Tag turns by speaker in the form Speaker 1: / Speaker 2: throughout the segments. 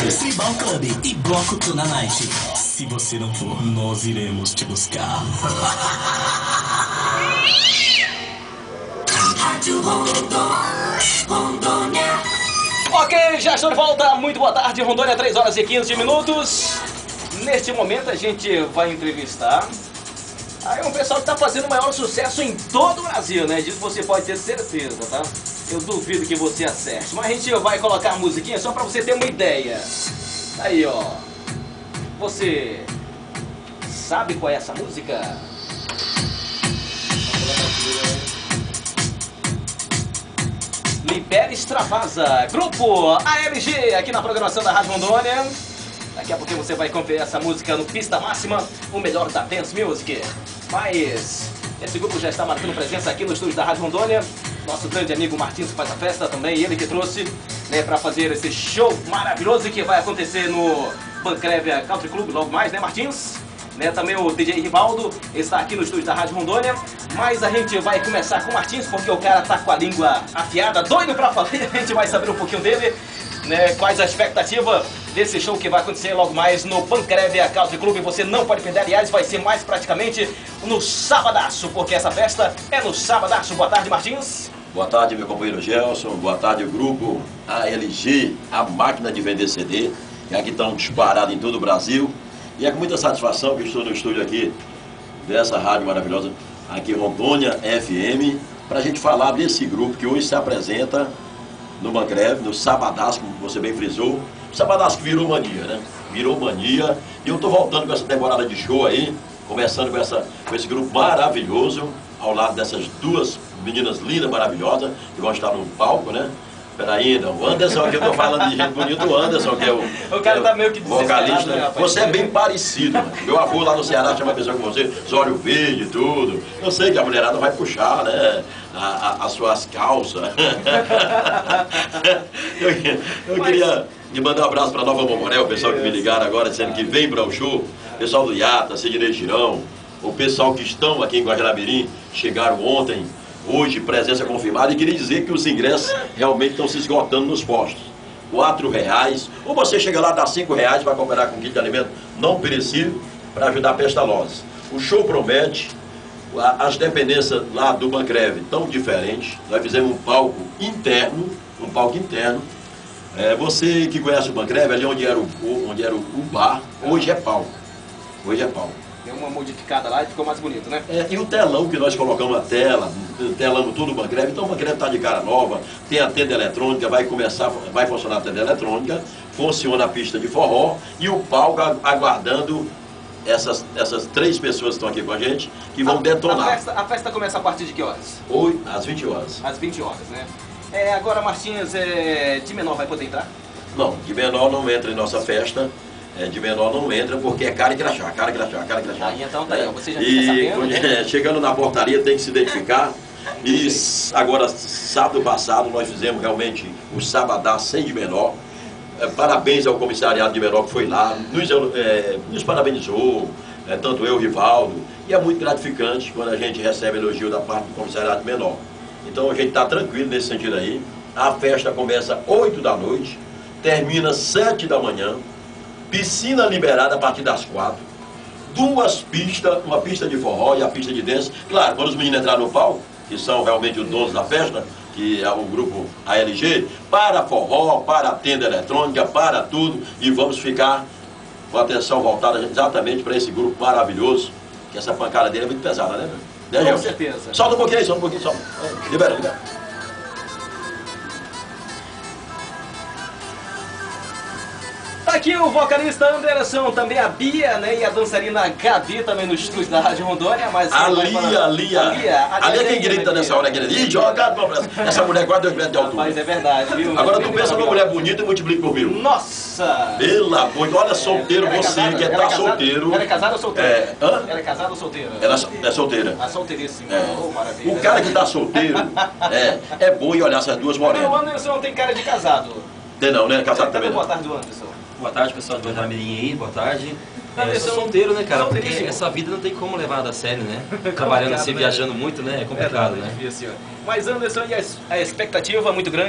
Speaker 1: Tribal Club e Bloco Tuna Night. Se você não for, nós iremos te buscar. Rádio Rondônia.
Speaker 2: Ok, já estou de volta. Muito boa tarde, Rondônia, 3 horas e 15 minutos. Neste momento a gente vai entrevistar aí um pessoal que está fazendo o maior sucesso em todo o Brasil, né? Disso você pode ter certeza, tá? Eu duvido que você acerte. Mas a gente vai colocar a musiquinha só para você ter uma ideia. Aí, ó. Você sabe qual é essa música? Libera Extravasa, Grupo ALG, aqui na programação da Rádio Rondônia. Daqui a pouco você vai conferir essa música no Pista Máxima, o melhor da Dance Music. Mas esse grupo já está marcando presença aqui no estúdio da Rádio Rondônia. Nosso grande amigo Martins faz a festa também, ele que trouxe, né, para fazer esse show maravilhoso que vai acontecer no Pancrévia Country Club logo mais, né, Martins? Né, também o DJ Rivaldo está aqui no estúdio da Rádio Rondônia. Mas a gente vai começar com o Martins, porque o cara tá com a língua afiada, doido pra falar. A gente vai saber um pouquinho dele, né, quais a expectativa desse show que vai acontecer logo mais no Pancrévia Country Club. Você não pode perder, aliás, vai ser mais praticamente no sabadaço, porque essa festa é no sabadaço. Boa tarde, Martins.
Speaker 3: Boa tarde, meu companheiro Gelson. Boa tarde, o grupo ALG, a máquina de vender CD, que aqui estão disparados em todo o Brasil. E é com muita satisfação que estou no estúdio aqui dessa rádio maravilhosa, aqui Rondônia FM, para a gente falar desse grupo que hoje se apresenta no Pancrévia, no sabadaço, como você bem frisou. O sabadaço que virou mania, né? Virou mania. E eu estou voltando com essa temporada de show aí, começando com esse grupo maravilhoso, ao lado dessas duas meninas lindas, maravilhosas, que vão estar no palco, né? Peraí, não. O Anderson, aqui eu tô falando de gente bonita, o Anderson, que é o
Speaker 2: cara tá meio que
Speaker 3: vocalista.
Speaker 2: Né,
Speaker 3: você é bem parecido, mano. Meu avô lá no Ceará tinha uma pessoa com você, zóio verde e tudo. Eu sei que a mulherada vai puxar, né? As suas calças. eu queria mandar um abraço para Nova Momoré, o pessoal que me ligaram agora, dizendo que vem para o show. O pessoal do Iata, Sidney Girão, o pessoal que estão aqui em Guajará-Mirim, chegaram ontem. Hoje, presença confirmada, e queria dizer que os ingressos realmente estão se esgotando nos postos. R$4, ou você chega lá, dá R$5 para comprar com kit de alimento não perecível para ajudar a pestalose. O show promete, as dependências lá do Pancrévia tão diferentes. Nós fizemos um palco interno, você que conhece o Pancrévia, ali onde era o bar, hoje é palco.
Speaker 2: Deu uma modificada lá e ficou mais bonito, né?
Speaker 3: E o telão que nós colocamos telamos tudo no Pancrévia. Então o Pancrévia está de cara nova, tem a tenda eletrônica, vai funcionar a tenda eletrônica, funciona a pista de forró e o palco aguardando essas 3 pessoas que estão aqui com a gente, que vão detonar.
Speaker 2: A festa começa a partir de que horas?
Speaker 3: Hoje, às 20 horas.
Speaker 2: Às 20 horas, né? Agora, Martins, de menor vai poder entrar?
Speaker 3: Não, de menor não entra em nossa festa. De menor não entra porque é cara e crachá.
Speaker 2: Aí então tá aí, você já fica sabendo, né?
Speaker 3: Chegando na portaria tem que se identificar. E agora, sábado passado, nós fizemos realmente o sabadaço sem de menor. Parabéns ao comissariado de menor que foi lá, nos parabenizou, tanto eu, Rivaldo. E é muito gratificante quando a gente recebe elogio da parte do comissariado de menor. Então a gente está tranquilo nesse sentido aí. A festa começa 8 da noite, termina 7 da manhã. Piscina liberada a partir das 4. 2 pistas, uma pista de forró e a pista de dance. Claro, quando os meninos entrarem no palco, que são realmente os donos da festa, que é o grupo ALG, para forró, para a tenda eletrônica, para tudo. E vamos ficar com a atenção voltada exatamente para esse grupo maravilhoso, que essa pancada dele é muito pesada, né?
Speaker 2: Com certeza.
Speaker 3: Solta um pouquinho aí, solta. Libera.
Speaker 2: Tá aqui o vocalista Anderson, também a Bia, né? E a dançarina Gabi também no estúdio da Rádio Rondônia. Mas
Speaker 3: Ali é quem grita nessa hora, Ih, joga, essa mulher quase 2 metros de altura.
Speaker 2: Mas é verdade, viu?
Speaker 3: Agora tu pensa numa mulher bonita e multiplica por 1000.
Speaker 2: Nossa!
Speaker 3: Pela coisa, olha, solteiro você, que tá solteiro.
Speaker 2: Ela é casada ou solteira?
Speaker 3: Hã?
Speaker 2: Ela é casada ou solteira?
Speaker 3: Ela é solteira.
Speaker 2: A solteiríssima. Oh, maravilha.
Speaker 3: O cara que tá solteiro, é bom ir olhar essas duas morenas.
Speaker 2: O Anderson tem cara de casado.
Speaker 3: Tem não, né? Casado também.
Speaker 2: Boa tarde, Anderson.
Speaker 4: Boa tarde, pessoal de Guajará-Mirim aí, boa tarde. Eu sou solteiro, né, cara? Porque essa vida não tem como levar a sério, né? Trabalhando assim, viajando muito, né? É complicado, né?
Speaker 2: Mas Anderson, e a expectativa muito grande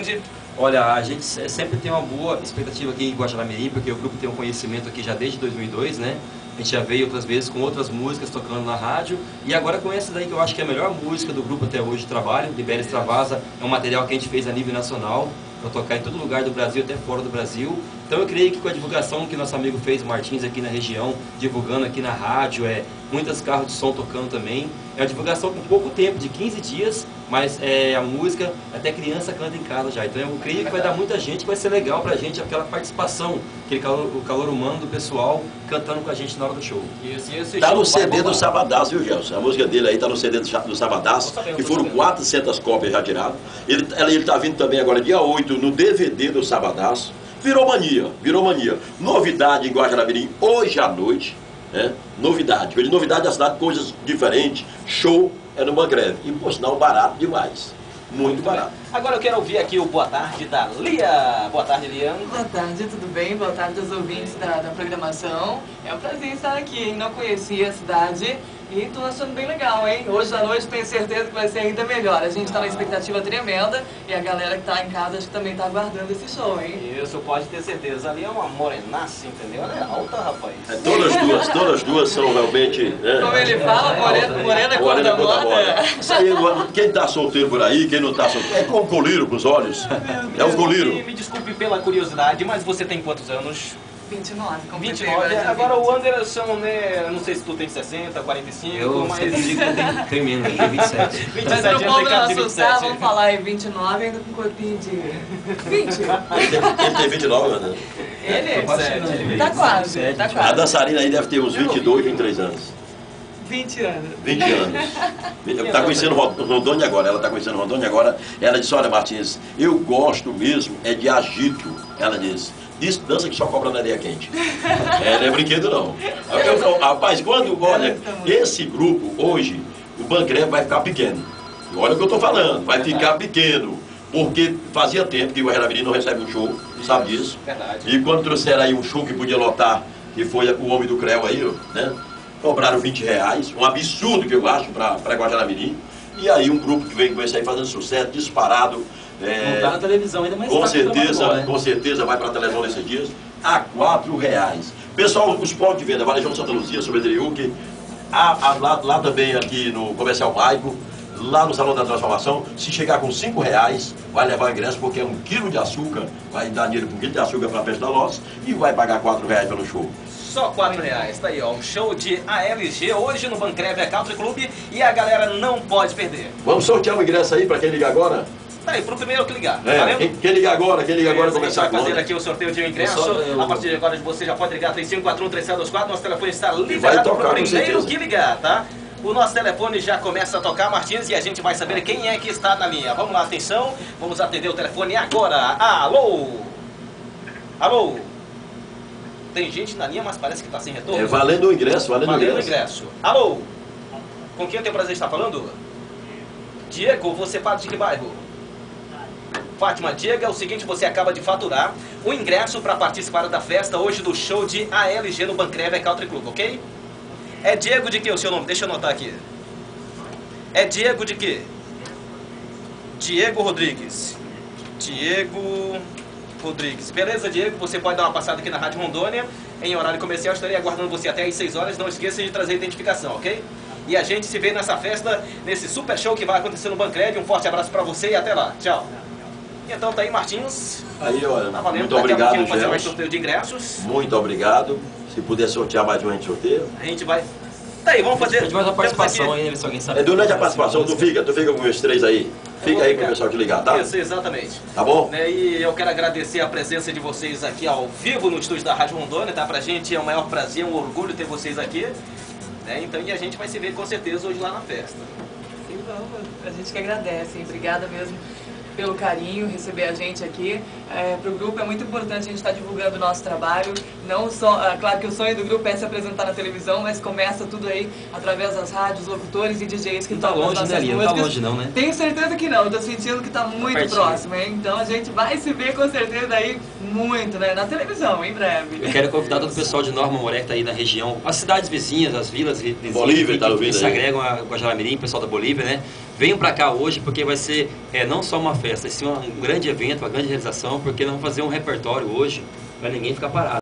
Speaker 4: Olha, a gente sempre tem uma boa expectativa aqui em Guajará-Mirim, porque o grupo tem um conhecimento aqui já desde 2002, né? A gente já veio outras vezes com outras músicas tocando na rádio, e agora com essa daí que eu acho que é a melhor música do grupo até hoje de trabalho, Libera Extravasa, é um material que a gente fez a nível nacional, para tocar em todo lugar do Brasil, até fora do Brasil. Então eu creio que com a divulgação que nosso amigo fez, Martins, aqui na região, divulgando aqui na rádio, muitos carros de som tocando também, é uma divulgação com pouco tempo, de 15 dias, mas a música, até criança canta em casa já. Então eu creio que vai dar muita gente, vai ser legal pra gente aquela participação, o calor humano do pessoal cantando com a gente na hora do show.
Speaker 2: Isso.
Speaker 3: Tá no CD do Sabadás, viu, Gelson? A música dele aí tá no CD do Sabadás, que foram 400 cópias já tiradas. Ele tá vindo também agora, dia 8, no DVD do Sabadás. Virou mania. Novidade em Guajará-Mirim, hoje à noite, né? Novidade da cidade, coisas diferentes. Show é no Bangreve. E, por sinal, barato demais. Muito barato.
Speaker 2: Agora eu quero ouvir aqui o boa tarde da Lia. Boa tarde, Lia.
Speaker 5: Boa tarde, tudo bem? Boa tarde aos ouvintes da programação. É um prazer estar aqui, hein? Não conhecia a cidade e estou achando bem legal, hein? Hoje à noite tenho certeza que vai ser ainda melhor. A gente está na expectativa tremenda e a galera que está em casa acho que também está aguardando esse show, hein?
Speaker 2: Isso, pode ter certeza. Ali é uma morenaça, entendeu? Ela é alta, rapaz.
Speaker 3: Todas duas são realmente... Né?
Speaker 5: Como ele fala, morena cor da moda.
Speaker 3: Isso aí, quem está solteiro por aí, quem não está solteiro, é com um colírio pros olhos. É um colírio.
Speaker 2: Me desculpe pela curiosidade, mas você tem quantos anos?
Speaker 5: 29, completei
Speaker 2: 29.
Speaker 5: agora.
Speaker 2: Agora o Anderson, né? Não sei se tu tem 60, 45,
Speaker 4: Eu
Speaker 2: mas...
Speaker 4: sempre digo que tem menos, eu tenho 27.
Speaker 2: 27
Speaker 5: Mas pro
Speaker 2: anos,
Speaker 5: povo
Speaker 2: tem
Speaker 5: não
Speaker 2: cara de
Speaker 5: assustar,
Speaker 2: 27.
Speaker 5: vamos falar aí 29 ainda com um corpinho de 20.
Speaker 3: Ele tem 29 anos.
Speaker 5: Ele?
Speaker 2: Sete.
Speaker 5: Tá quase, tá
Speaker 3: A
Speaker 5: quase.
Speaker 3: dançarina aí deve ter uns 22, 23 anos.
Speaker 5: 20 anos.
Speaker 3: 20 anos. Está conhecendo Rondônia agora, ela está conhecendo Rondônia agora. Ela disse, olha Martins, eu gosto mesmo é de agito. Ela disse, isso dança que só cobra na areia quente. Não é brinquedo não. Rapaz, olha, esse grupo hoje, o Bangreve vai ficar pequeno. Olha o que eu estou falando, vai ficar pequeno. Porque fazia tempo que o Guajará-Mirim não recebe um show, sabe disso?
Speaker 2: Verdade.
Speaker 3: E quando trouxeram aí um show que podia lotar, que foi o Homem do Creu aí, né? Cobraram 20 reais, um absurdo que eu acho para Guajará-Mirim. E aí um grupo que vem com esse aí fazendo sucesso, disparado.
Speaker 4: Não tá na televisão ainda, mas
Speaker 3: com
Speaker 4: tá
Speaker 3: certeza,
Speaker 4: bom, né?
Speaker 3: com certeza vai para a televisão nesses dias, a 4 reais. Pessoal, os pontos de venda, Varejão Santa Luzia, sobre Edriuque, lá também aqui no Comercial Maico, lá no Salão da Transformação, se chegar com 5 reais, vai levar o ingresso, porque é 1 quilo de açúcar, vai dar dinheiro com 1 quilo de açúcar para a festa da Lotus, e vai pagar 4 reais pelo show.
Speaker 2: Só 4 reais, tá aí ó, um show de ALG hoje no Bangreve Country Club e a galera não pode perder.
Speaker 3: Vamos sortear o ingresso aí para quem ligar agora?
Speaker 2: Tá aí, pro primeiro que ligar, valendo?
Speaker 3: Quem ligar agora,
Speaker 2: A
Speaker 3: começar
Speaker 2: gente vai
Speaker 3: a
Speaker 2: fazer
Speaker 3: conta.
Speaker 2: aqui o sorteio de um ingresso. A partir de agora você já pode ligar 3541-3724. Nosso telefone está
Speaker 3: vai
Speaker 2: liberado
Speaker 3: tocar,
Speaker 2: para o
Speaker 3: com
Speaker 2: primeiro
Speaker 3: certeza.
Speaker 2: que ligar, tá? O nosso telefone já começa a tocar, Martins, e a gente vai saber quem é que está na linha. Vamos lá, atenção, vamos atender o telefone agora. Alô? Alô? Tem gente na linha, mas parece que está sem retorno.
Speaker 3: É valendo o ingresso, valendo o ingresso.
Speaker 2: Alô? Com quem eu tenho o prazer de estar falando? Diego, você fala de que bairro? Fátima, Diego, é o seguinte, você acaba de faturar o ingresso para participar da festa hoje do show de ALG no Bangreve Country Club, ok? É Diego de que o seu nome? Deixa eu anotar aqui. É Diego de que? Diego Rodrigues. Diego Rodrigues. Beleza, Diego? Você pode dar uma passada aqui na Rádio Rondônia. Em horário comercial, estarei aguardando você até às 6 horas. Não esqueça de trazer a identificação, ok? E a gente se vê nessa festa, nesse super show que vai acontecer no Bangreve. Um forte abraço pra você e até lá. Tchau. Então tá aí, Martins.
Speaker 3: Aí, olha,
Speaker 2: Tá valendo.
Speaker 3: muito
Speaker 2: Daqui a
Speaker 3: obrigado,
Speaker 2: pouquinho fazer mais
Speaker 3: Gelson.
Speaker 2: sorteio de ingressos.
Speaker 3: Muito obrigado. Se puder sortear mais um, a gente sorteia.
Speaker 2: A gente vai... Tá aí, vamos fazer...
Speaker 4: A gente vai dar
Speaker 2: temos
Speaker 4: participação
Speaker 2: aqui-
Speaker 4: aí, se alguém sabe.
Speaker 3: Durante a participação, tu fica com meus 3 aí. Fica aí com o pessoal que ligar, tá?
Speaker 2: Isso, exatamente.
Speaker 3: Tá bom?
Speaker 2: Né, e eu quero agradecer a presença de vocês aqui ao vivo no estúdio da Rádio Rondônia, tá? Pra gente é um maior prazer, um orgulho ter vocês aqui. Né? Então, e a gente vai se ver com certeza hoje lá na festa.
Speaker 5: Sim, vamos. A gente que agradece, hein? Obrigada mesmo pelo carinho, receber a gente aqui. para o grupo. É muito importante a gente estar divulgando o nosso trabalho. Não só, claro que o sonho do grupo é se apresentar na televisão, mas começa tudo aí através das rádios, locutores e DJs que tocam as nossas músicas.
Speaker 4: Não tá longe não, né?
Speaker 5: Tenho certeza que não, estou sentindo que está muito próximo, hein? Então a gente vai se ver com certeza aí muito, né? Na televisão, em breve.
Speaker 4: Eu quero convidar todo o pessoal de Norma Moré que está aí na região, as cidades vizinhas, as vilas vizinhas
Speaker 3: Bolívia,
Speaker 4: que se agregam a Guajará-Mirim, o pessoal da Bolívia, né? Venham para cá hoje porque vai ser não só uma festa, sim um grande evento, uma grande realização, porque nós vamos fazer um repertório hoje para ninguém ficar parado.